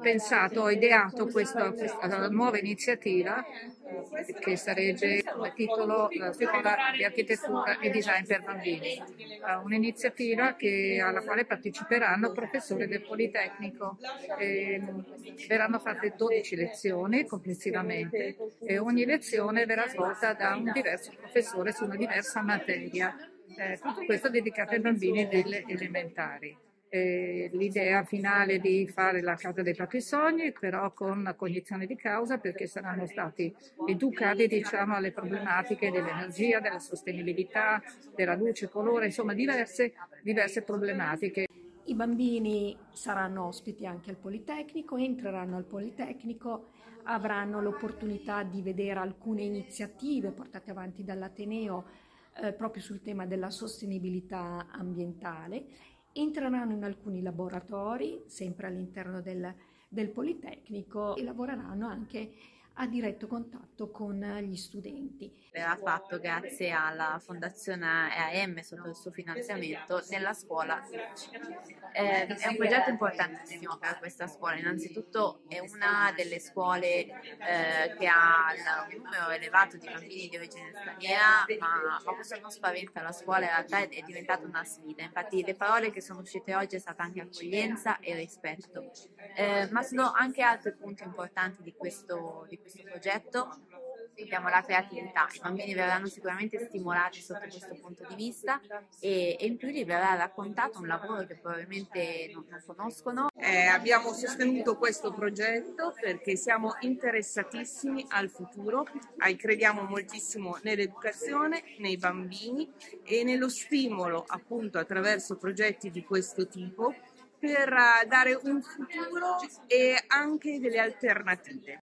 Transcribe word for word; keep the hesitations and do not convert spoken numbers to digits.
pensato, ho ideato questa, questa nuova iniziativa eh, che sarebbe come titolo eh, Scuola di Architettura e Design per Bambini. Eh, un'iniziativa che- alla quale parteciperanno professori del Politecnico. E, mh, verranno fatte dodici lezioni complessivamente e ogni lezione verrà svolta da un diverso professore su una diversa materia. Eh, tutto questo dedicato ai bambini delle elementari. Eh, l'idea finale di fare la casa dei propri sogni, però con cognizione di causa, perché saranno stati educati, diciamo, alle problematiche dell'energia, della sostenibilità, della luce, colore, insomma diverse, diverse problematiche. I bambini saranno ospiti anche al Politecnico, entreranno al Politecnico, avranno l'opportunità di vedere alcune iniziative portate avanti dall'Ateneo eh, proprio sul tema della sostenibilità ambientale, entreranno in alcuni laboratori, sempre all'interno del, del Politecnico, e lavoreranno anche a diretto contatto con gli studenti. Verrà fatto grazie alla Fondazione E A M sotto il suo finanziamento nella scuola. Eh, è un progetto importantissimo per questa scuola, innanzitutto è una delle scuole eh, che ha un numero elevato di bambini di origine straniera, ma, ma questo non spaventa la scuola, in realtà è, è diventata una sfida. Infatti le parole che sono uscite oggi è stata anche accoglienza e rispetto, eh, ma sono anche altri punti importanti di questo, di questo progetto. Abbiamo la creatività, i bambini verranno sicuramente stimolati sotto questo punto di vista e, e in più gli verrà raccontato un lavoro che probabilmente non, non conoscono. Eh, abbiamo sostenuto questo progetto perché siamo interessatissimi al futuro, eh, crediamo moltissimo nell'educazione, nei bambini e nello stimolo appunto attraverso progetti di questo tipo per uh, dare un futuro e anche delle alternative.